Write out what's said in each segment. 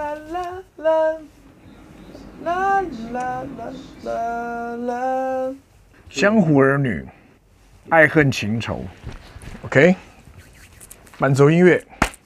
啦啦啦啦啦啦啦。江湖儿女，爱恨情仇。OK， 伴奏音乐。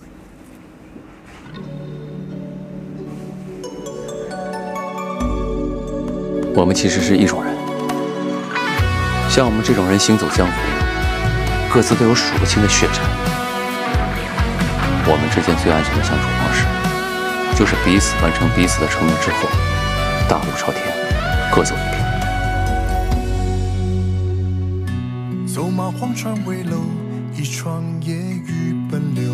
我们其实是一种人，像我们这种人行走江湖，各自都有数不清的血债。我们之间最安全的相处方式，就是彼此完成彼此的承诺之后，大路朝天，各走一边。 走马荒川危楼，一窗夜雨奔流。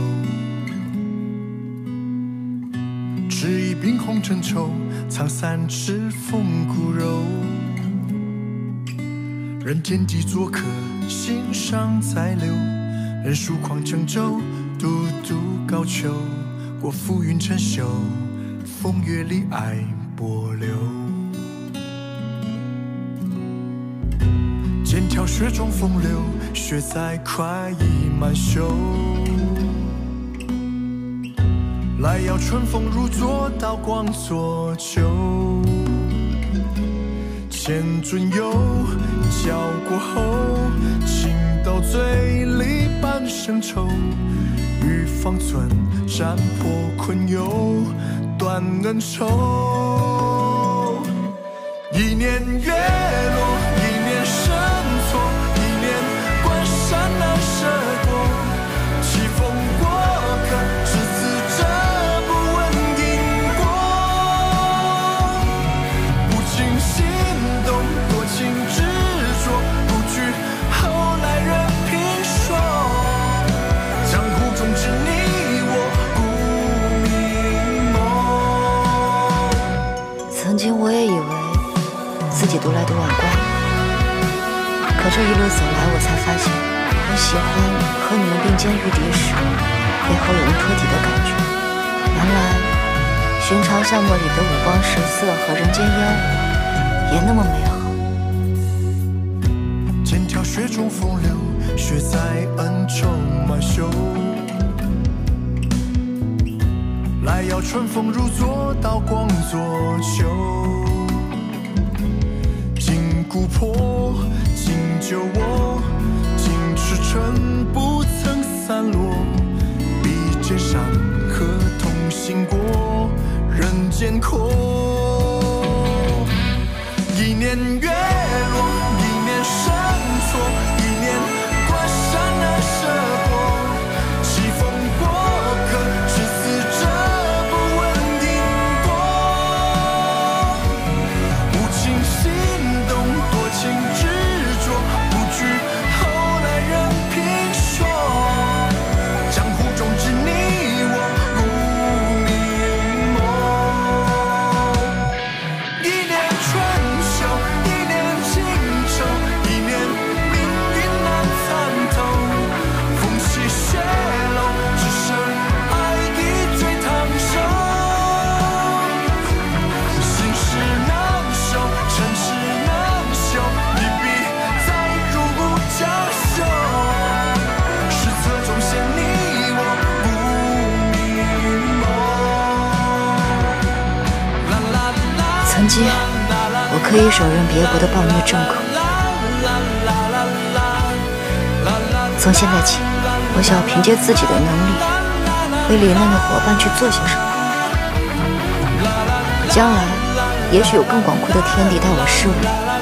执一柄红尘愁，藏三尺风骨柔。任天地作客，心上再留。任疏狂乘舟，独渡高丘。过浮云成袖，风月里爱波流。剑挑雪中风流，血在快意满袖。来邀春风入座，刀光作酒。千樽游，交过后，情到醉里半生愁。欲方寸，斩破困忧，断恩仇。一年月落，一年生错，一年关山难涉过。棋逢过客，只此这不问因果。不尽心动，多情执着，不惧后来人评说。江湖中只你我不明梦。 曾经我也以为自己独来独往惯了，可这一路走来，我才发现，我喜欢和你们并肩御敌时，背后有人托底的感觉。原来，寻常巷陌里的五光十色和人间烟火，也那么美好。 剑挑雪中风流，血在恩仇满袖。来邀春风入座，刀光作酒。古坡，今酒窝，今赤诚不曾散落。笔尖上可同行过，人间阔。一年月落，一年生错，一年关山难涉过。棋逢过客，只此这不问因果。无情心动，多情执着，不惧后来人评说。江湖中只你我不明梦。一年春秋，一年情愁，一年命运难参透。风起雪楼，只剩爱意最烫手。心事难收，尘世难休，一笔再入江袖。史册中写你我不明梦。啦啦啦， 曾经，我可以手刃别国的暴虐政客。从现在起，我想要凭借自己的能力，为罹难的伙伴去做些什么。将来，也许有更广阔的天地待我施为。